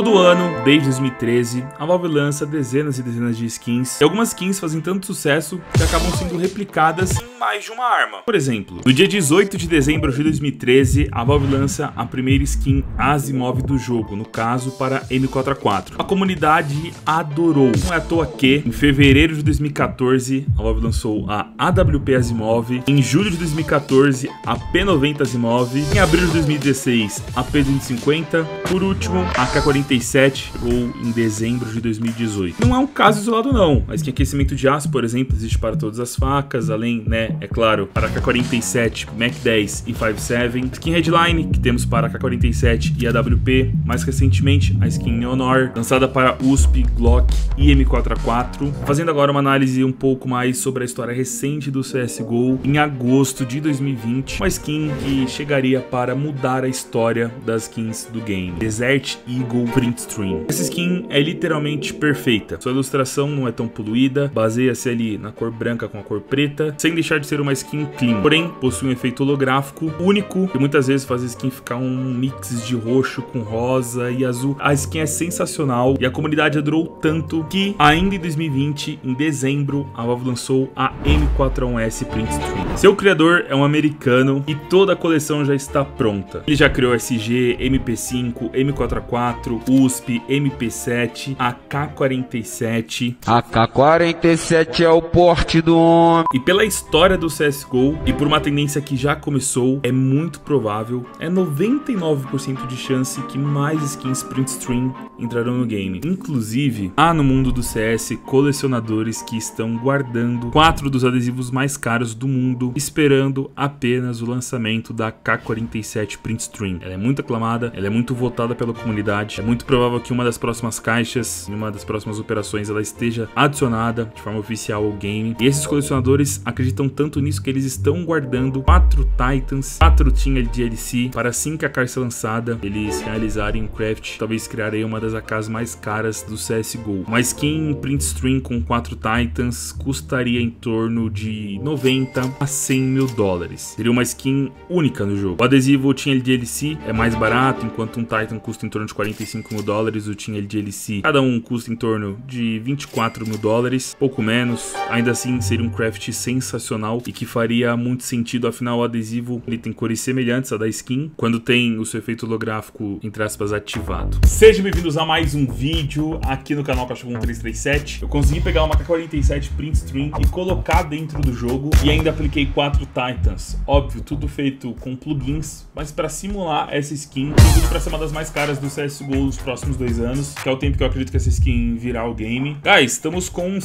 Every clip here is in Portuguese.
Todo ano, desde 2013, a Valve lança dezenas e dezenas de skins, e algumas skins fazem tanto sucesso que acabam sendo replicadas em mais de uma arma. Por exemplo, no dia 18 de dezembro de 2013, a Valve lança a primeira skin Asimov do jogo, no caso para M4A4. A comunidade adorou. Não é à toa que, em fevereiro de 2014, a Valve lançou a AWP Asimov, em julho de 2014, a P90 Asimov, em abril de 2016, a P250, por último, a K47 ou em dezembro de 2018. Não é um caso isolado não, a skin aquecimento de aço, por exemplo, existe para todas as facas, além, né, é claro, para a K47, Mac 10 e 5.7, skin Headline, que temos para a K47 e a AWP, mais recentemente a skin Neonor, lançada para USP, Glock e M4A4, fazendo agora uma análise um pouco mais sobre a história recente do CSGO, em agosto de 2020, uma skin que chegaria para mudar a história das skins do game, Desert Eagle Print Stream. Essa skin é literalmente perfeita, sua ilustração não é tão poluída, baseia-se ali na cor branca com a cor preta, sem deixar de ser uma skin clean, porém possui um efeito holográfico único, que muitas vezes faz a skin ficar um mix de roxo com rosa e azul. A skin é sensacional e a comunidade adorou tanto que ainda em 2020, em dezembro, a Valve lançou a M4A1S Print Stream. Seu criador é um americano e toda a coleção já está pronta. Ele já criou SG, MP5, M4A4, USP, MP7, a K47. A K47 é o porte do homem. E pela história do CSGO e por uma tendência que já começou, é muito provável, é 99% de chance que mais skins print stream entrarão no game. Inclusive, há no mundo do CS colecionadores que estão guardando 4 dos adesivos mais caros do mundo, esperando apenas o lançamento da K47 Print Stream. Ela é muito aclamada, ela é muito votada pela comunidade, é muito provável que uma das próximas caixas, em uma das próximas operações, ela esteja adicionada de forma oficial ao game. E esses colecionadores acreditam tanto nisso que eles estão guardando 4 Titans, 4 Team DLC, para assim que a caixa lançada, eles realizarem um craft, talvez criarem uma das AKs mais caras do CSGO. Uma skin print stream com 4 Titans custaria em torno de 90 a 100 mil dólares. Seria uma skin única no jogo. O adesivo Team DLC é mais barato, enquanto um Titan custa em torno de 45 mil dólares, o Team DLC, cada um custa em torno de 24 mil dólares, pouco menos. Ainda assim, seria um craft sensacional e que faria muito sentido, afinal o adesivo ele tem cores semelhantes à da skin, quando tem o seu efeito holográfico, entre aspas, ativado. Sejam bem-vindos a mais um vídeo aqui no canal Cachorro 1337. Eu consegui pegar uma K47 Print Stream e colocar dentro do jogo e ainda apliquei 4 Titans. Óbvio, tudo feito com plugins, mas para simular essa skin, tudo para ser uma das mais caras do CSGO nos próximos 2 anos, que é o tempo que eu acredito que essa skin virá o game. Guys, estamos com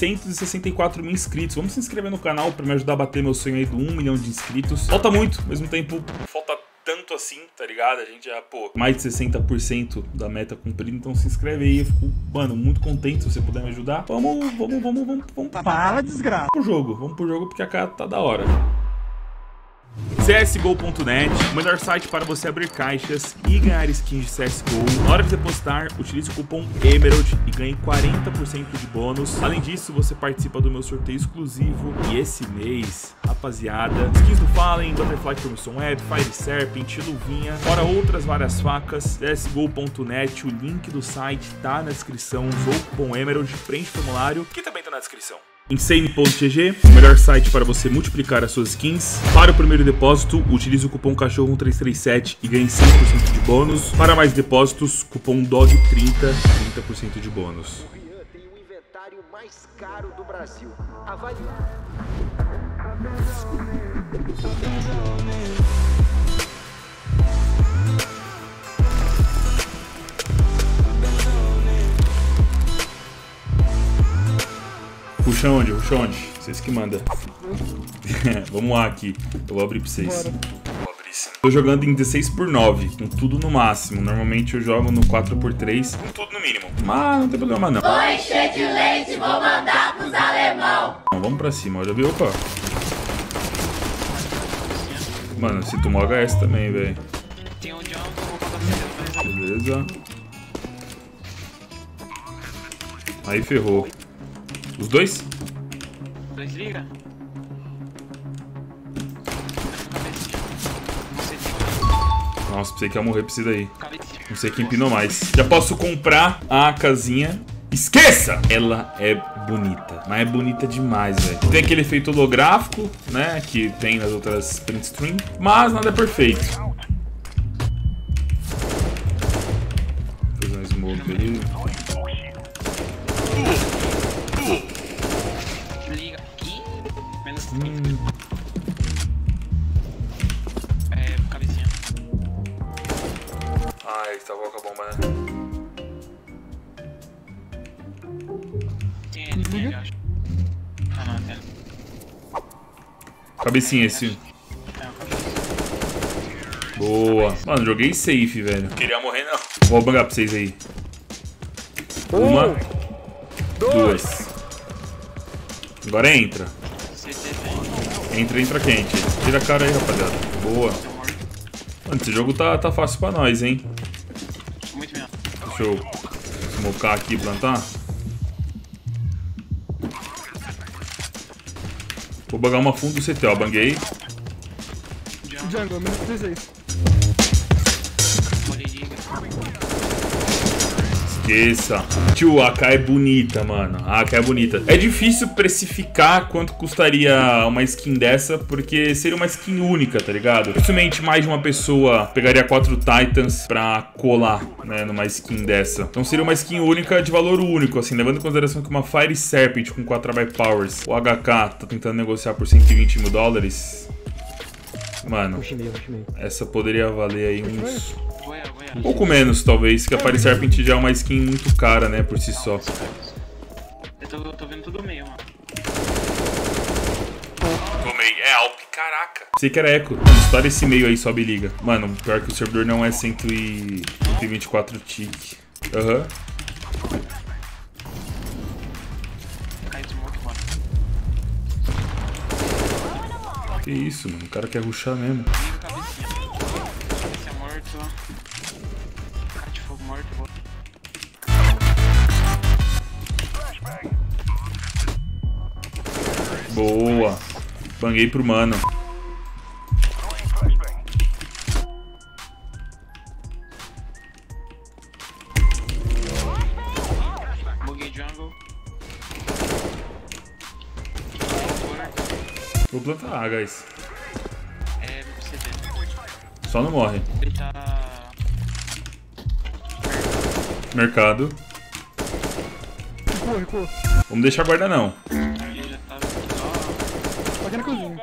664 mil inscritos. Vamos se inscrever no canal para me ajudar a bater meu sonho aí do 1 milhão de inscritos. Falta muito, ao mesmo tempo falta tanto assim, tá ligado? A gente já, pô, mais de 60% da meta cumprida, então se inscreve aí, eu fico, mano, muito contente se você puder me ajudar. Vamos. Fala, desgraça. Vamos pro jogo porque a cara tá da hora. CSGO.net, o melhor site para você abrir caixas e ganhar skins de CSGO. Na hora de depositar, utilize o cupom EMERALD e ganhe 40% de bônus. Além disso, você participa do meu sorteio exclusivo. E esse mês, rapaziada, skins do Fallen, Butterfly Commission Web, Fire Serpent, Luvinha, fora outras várias facas. CSGO.net, o link do site tá na descrição. Usou o cupom EMERALD, preenche o formulário, que também tá na descrição. Insane.gg, o melhor site para você multiplicar as suas skins. Para o primeiro depósito, utilize o cupom Cachorro 1337 e ganhe 5% de bônus. Para mais depósitos, cupom DOG30, 30% de bônus. O Rian tem o inventário mais caro do Brasil. Puxa onde? Vocês que mandam. Vamos lá aqui. Eu vou abrir pra vocês. Bora. Vou abrir sim. Tô jogando em 16/9, com tudo no máximo. Normalmente eu jogo no 4x3, com tudo no mínimo. Mas não tem problema não. Vou encher de leite, vou mandar pros alemão. Vamos pra cima, já viu? Opa. Mano, se tomou HS também, velho. Beleza. Aí ferrou. Os dois? Dois liga. Nossa, pensei que ia morrer pra esse daí. Não sei quem pinou mais. Já posso comprar a casinha. Esqueça! Ela é bonita, mas é bonita demais, velho. Tem aquele efeito holográfico, né, que tem nas outras print stream, mas nada é perfeito. Vou fazer um smoke ali. Liga aqui. Menos 30. Cabecinha. Ai, tá bom com a bomba, né? Tem ele, eu acho. Ah, não, tem ele. Cabecinha esse. É, o cabecinha. Boa. Mano, joguei safe, velho. Queria morrer, não. Vou bangar pra vocês aí. Uma. Duas. Agora entra. Entra quente. Tira a cara aí, rapaziada. Boa. Mano, esse jogo tá fácil pra nós, hein? Muito mesmo. Deixa eu smocar aqui e plantar. Vou bangar uma fundo do CT, ó. Banguei. Jungle, menos 16. Esqueça. Tio, a AK é bonita, mano. A AK é bonita. É difícil precificar quanto custaria uma skin dessa, porque seria uma skin única, tá ligado? Dificilmente mais de uma pessoa pegaria 4 Titans pra colar, né, numa skin dessa. Então seria uma skin única de valor único, assim, levando em consideração que uma Fire Serpent com 4 by Powers, o HK tá tentando negociar por 120 mil dólares. Mano, essa poderia valer aí uns... Um pouco menos, talvez, que a Fire Serpent já é uma skin muito cara, né, por si só. Eu tô vendo tudo meio, mano. Tomei. É Alp, caraca. Sei que era Echo. Estoura esse meio aí, sobe e liga. Mano, pior que o servidor não é 124 tick. Aham. Cai de smoke, mano. Que isso, mano. O cara quer rushar mesmo. Liga a cabecinha. Cabeça morto. Cara de fogo morto. Boa. Banguei pro mano. Buguei jungle. Vou plantar A, guys. É, CD. Só não morre. Ele tá... Mercado. Recuou. Vamos deixar guardar não. Ele já tá... Tá aqui na cozinha.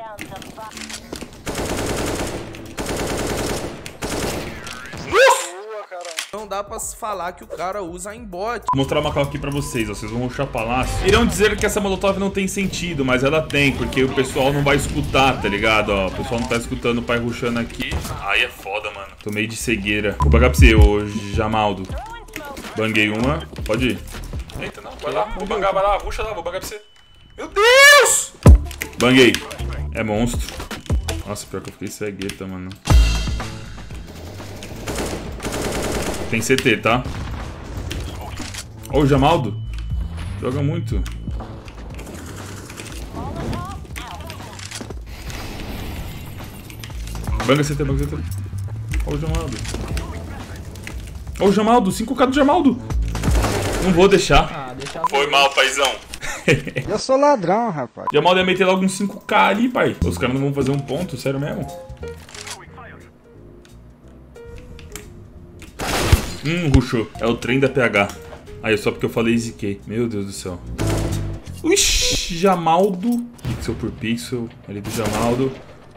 Não dá pra se falar que o cara usa aimbot. Vou mostrar uma cal aqui pra vocês, ó. Vocês vão rushar palácio. Irão dizer que essa molotov não tem sentido, mas ela tem, porque o pessoal não vai escutar, tá ligado? Ó, o pessoal não tá escutando o pai rushando aqui. Aí é foda, mano. Tomei de cegueira. Vou pagar pra você, ô Jamaldo. Banguei uma. Pode ir. Eita, não. Vai lá. Vou bangar, vai lá. Rusha lá, vou bangar pra você. Meu Deus! Banguei. É monstro. Nossa, pior que eu fiquei cegueta, mano. Tem CT, tá? Ó, o Jamaldo. Joga muito. Banga CT, banga CT. Ó o Jamaldo. Ó o Jamaldo, 5k do Jamaldo. Não vou deixar. Foi mal, paizão. Eu sou ladrão, rapaz. Jamaldo ia meter logo uns 5k ali, pai. Os caras não vão fazer um ponto, sério mesmo? Rushou. É o trem da PH. Aí, só porque eu falei ZK. Meu Deus do céu. Ixi, Jamaldo. Pixel por pixel. Ali do Jamaldo.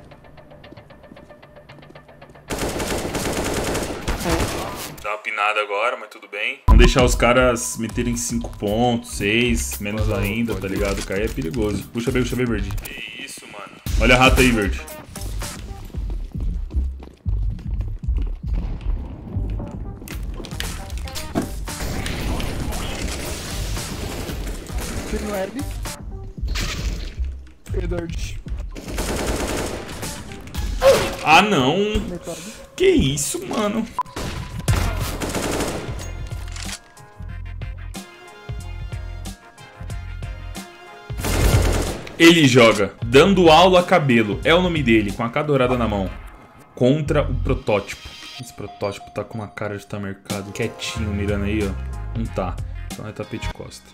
Dá uma pinada agora, mas tudo bem. Vamos deixar os caras meterem 5 pontos, 6, menos ainda, tá ligado? Cair é perigoso. Puxa bem, Verde. Que isso, mano. Olha a rata aí, Verde. No herb. Edward. Ah, não. Que isso, mano. Ele joga Dando Aula Cabelo. É o nome dele, com a K dourada na mão. Contra o protótipo. Esse protótipo tá com uma cara de estar mercado quietinho, mirando aí, ó. Não tá. Então é tapete costa.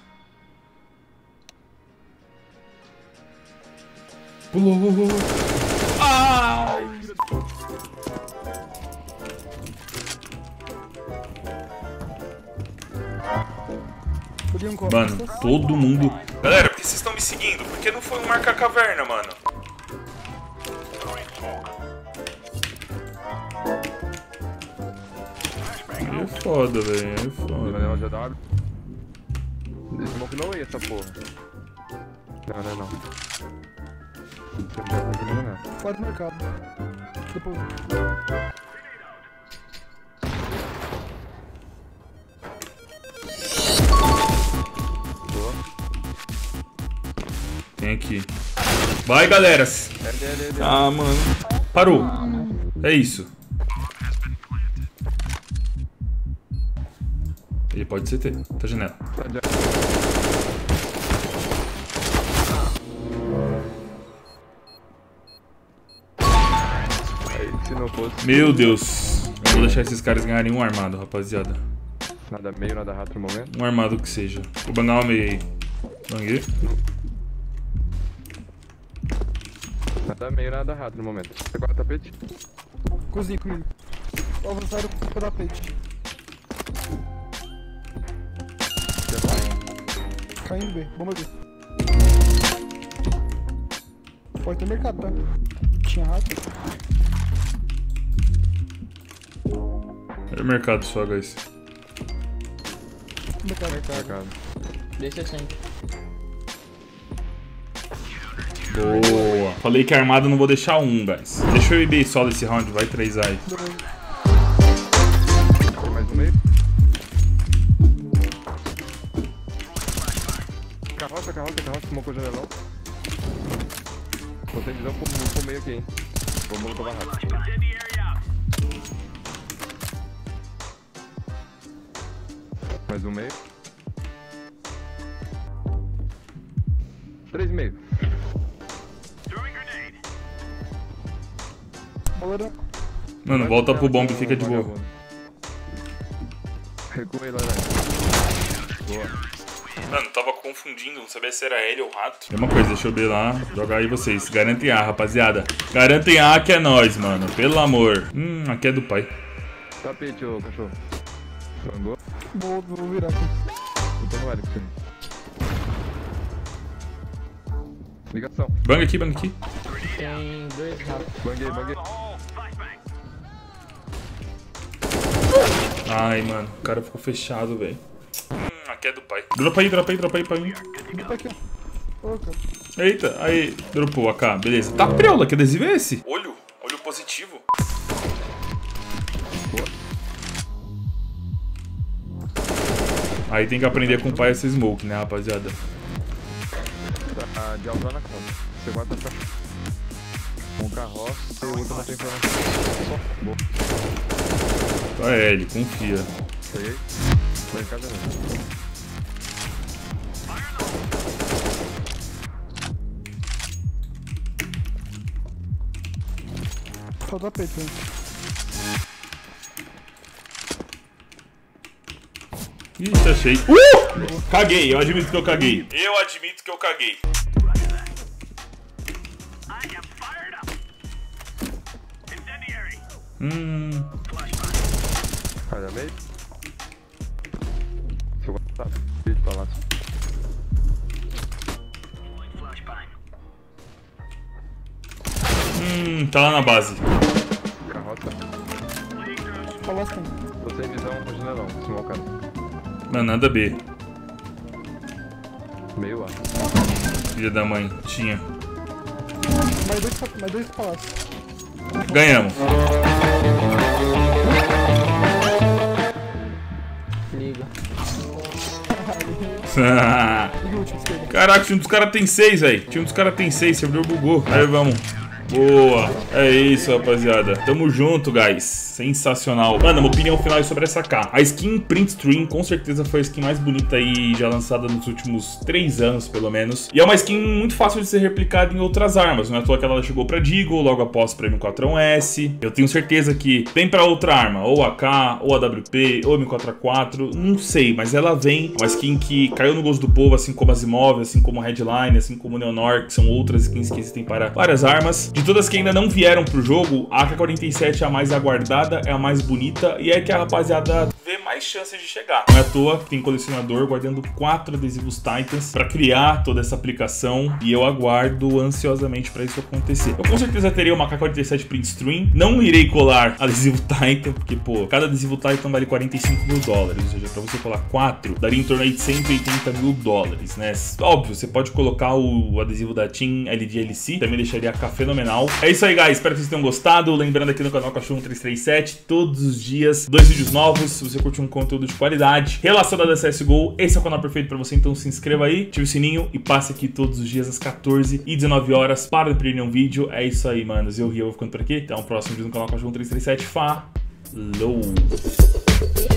Pulou. Ai! Mano, todo mundo... Galera, por que vocês estão me seguindo? Por que não foi um marcar caverna, mano? Aí é foda, velho. Aí é foda. Smoke não ia essa porra. Não. Fora do mercado. Depois. Boa. Tem aqui. Vai, galera. Ah, mano. Parou. É isso. Ele pode ser T. Tá janela. Se não fosse... Meu Deus. Eu vou deixar esses caras ganharem um armado, rapaziada. Nada meio, nada rato no momento. Um armado que seja. Vou bangar uma meio aí. Banguei. Nada meio, nada rato no momento. Pegou o tapete? Cozinha comigo. O avançado com o tapete. Caindo B, bomba B. Pode ter mercado, tá? Tinha rato. É o mercado só, guys. Mercado. Deixa assim. Boa. Falei que a armada não vou deixar um, guys. Deixa eu ir bem solo esse round, vai 3 aí. Tem mais um meio. Carroça, smocou o janelão. Botei visão pro meio aqui, hein. Vamos tomar rápido. Mais um meio. 3,5. Mano, volta pro bomb e fica de boa. Recuei lá, né? Boa. Mano, tava confundindo, não sabia se era ele ou o rato. Mesma coisa, deixa eu ver lá, jogar aí vocês. Garantem A, rapaziada. Garantem A que é nóis, mano. Pelo amor. Aqui é do pai. Tapete, ô cachorro. Bangou? Vou virar aqui. Então não vale pra você. Ligação. Bang aqui, bang aqui. Tem 2 ratos. Banguei. Ai, mano, o cara ficou fechado, velho. Aqui é do pai. Dropa aí pra mim. Tá aqui, ó. Ô, cara. Eita, aí, dropou AK, beleza. Tá preula, que adesivo é esse? Olho positivo. Aí tem que aprender com o pai essa smoke, né, rapaziada? Tá de alto lá na conta. Você vai atacar com o carroça e o outro não tem informação. Boa. Tá L, confia. Peguei. Vai em casa mesmo. Só dá peito, hein. Ixi, achei. Caguei, eu admito que eu caguei. Olha meio. Seu tá de palácio. Tá lá na base. Carroça. Palácio tem. Tô sem visão com janelão, smocado. Não, nada B. Meio A. Filha da mãe, tinha. Mais dois palácios. Ganhamos. Liga. Liga o último, esquerda. Caraca, o time dos caras tem 6, velho. O time dos caras tem 6, servidor bugou. Aí vamos. Boa. É isso, rapaziada. Tamo junto, guys. Sensacional. Mano, uma opinião final aí sobre essa AK. A skin Print Stream com certeza foi a skin mais bonita aí já lançada nos últimos 3 anos, pelo menos. E é uma skin muito fácil de ser replicada em outras armas. Não é à toa que ela chegou pra Deagle, logo após pra M4A1S. Eu tenho certeza que vem pra outra arma, ou AK, ou AWP, ou M4A4, não sei, mas ela vem. Uma skin que caiu no gosto do povo, assim como Asimov, assim como Headline, assim como Neonor, que são outras skins que existem para várias armas. De todas que ainda não vieram pro jogo, a AK-47 é a mais aguardada, é a mais bonita e é que a rapaziada vê mais chances de chegar. Não é à toa que tem colecionador guardando 4 adesivos Titans para criar toda essa aplicação e eu aguardo ansiosamente para isso acontecer. Eu com certeza terei uma AK-47 Print Stream, não irei colar adesivo Titan, porque pô, cada adesivo Titan vale $45 mil, ou seja, para você colar 4, daria em torno aí de $180 mil, né? Óbvio, você pode colocar o adesivo da Team LDLC, também deixaria a AK fenomenal. É isso aí, guys, espero que vocês tenham gostado. Lembrando aqui no canal Cachorro 1337, todos os dias, 2 vídeos novos. Se você curte um conteúdo de qualidade relacionado a CSGO, esse é o canal perfeito para você, então se inscreva aí, ative o sininho e passe aqui todos os dias às 14 e 19 horas para não perder nenhum vídeo. É isso aí, manos. Eu, Rio, vou ficando por aqui. Até o próximo vídeo no canal Cachorro 1337. Falou!